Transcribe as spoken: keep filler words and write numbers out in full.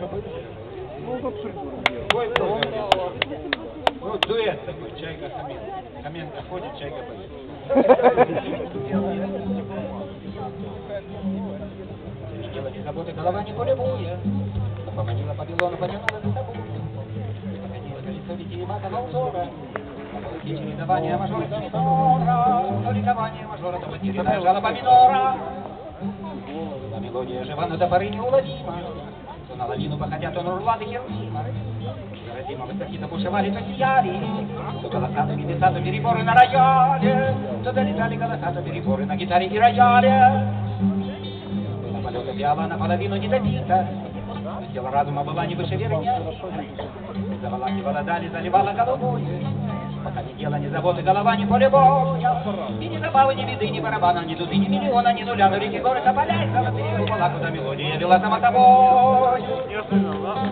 Ну, вот придурок. Ну, дуэт такой, Чайка Хоменко. Хоменко ходит, Чайка поет. Видела не заботы, голова не полюбуя. Поманила Вавилону, потянула за собой. Походила колесо витиеватого узора. И чередование мажора до минора. То ликование мажора до потерянная жалоба минора. Была мелодия жива, но до поры неуловима. То на лавину походя, то на Урлады Херувима. Родима высоки-то бушевали, то сияли. То голоса, то небеса, то переборы на рояле. То долетали голоса, то переборы на гитаре и рояле. Была полета пиала наполовину не добита. Но тело разума была не выше веры, не осита. Заволакивала дали, заливала головой. Пока ни дела, ни заботы, голова, ни поле боя. И ни забавы, ни беды, ни барабана, ни дуды, ни миллиона, ни нуля, но реки, горы, тополя и золотые купола, куда мелодия вела сама собой.